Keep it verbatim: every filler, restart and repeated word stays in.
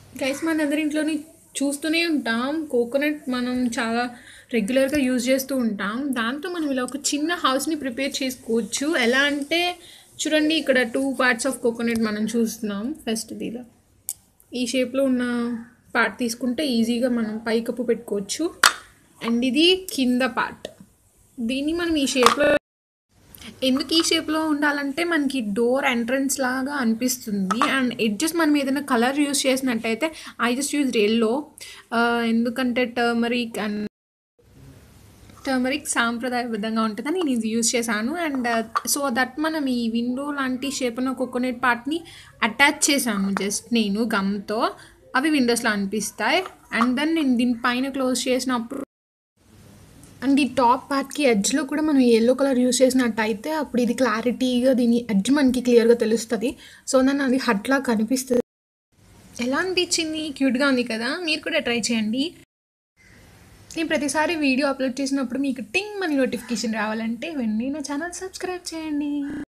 Guys మనందరి ఇంట్లోని చూస్తూనే ఉంటాం కోకోనట్ మనం చాలా రెగ్యులర్గా యూజ్ చేస్తూ ఉంటాం. దాంతో మనం ఇలా ఒక చిన్న హౌస్ని ప్రిపేర్ చేసుకోవచ్చు. ఎలా అంటే చూడండి, ఇక్కడ టూ పార్ట్స్ ఆఫ్ కోకోనట్ మనం చూస్తున్నాం. ఫస్ట్ దీలా ఈ షేప్లో ఉన్న పార్ట్ తీసుకుంటే ఈజీగా మనం పైకప్పు పెట్టుకోవచ్చు. అండ్ ఇది కింద పార్ట్, దీన్ని మనం ఈ షేప్లో ఎందుకు ఈ షేప్లో ఉండాలంటే మనకి డోర్ ఎంట్రన్స్ లాగా అనిపిస్తుంది. అండ్ ఎడ్జెస్ మనం ఏదైనా కలర్ యూస్ చేసినట్టయితే ఐ జస్ట్ యూజ్ ఎల్లో, ఎందుకంటే టర్మరిక్ అండ్ టర్మరిక్ సాంప్రదాయబద్ధంగా ఉంటుందని నేను ఇది యూజ్ చేశాను. అండ్ సో దట్ మనం ఈ విండో లాంటి షేప్ ఉన్న కోకోనట్ పార్ట్ని అటాచ్ చేశాను జస్ట్ నేను గమ్తో. అవి విండోస్లో అనిపిస్తాయి. అండ్ దెన్ నేను దీనిపైన క్లోజ్ చేసినప్పుడు అండ్ ఈ టాప్ పార్ట్కి ఎడ్జ్లో కూడా మనం ఎల్లో కలర్ యూస్ చేసినట్టయితే అప్పుడు ఇది క్లారిటీగా దీని ఎడ్జ్ మనకి క్లియర్గా తెలుస్తుంది. సో నన్ను అది హట్లా కనిపిస్తుంది. ఎలా అనిపించింది? క్యూట్గా ఉంది కదా? మీరు కూడా ట్రై చేయండి. నేను ప్రతిసారి వీడియో అప్లోడ్ చేసినప్పుడు మీకు టింగ్ మనీ నోటిఫికేషన్ రావాలంటే వెంటనే నా ఛానల్ సబ్స్క్రైబ్ చేయండి.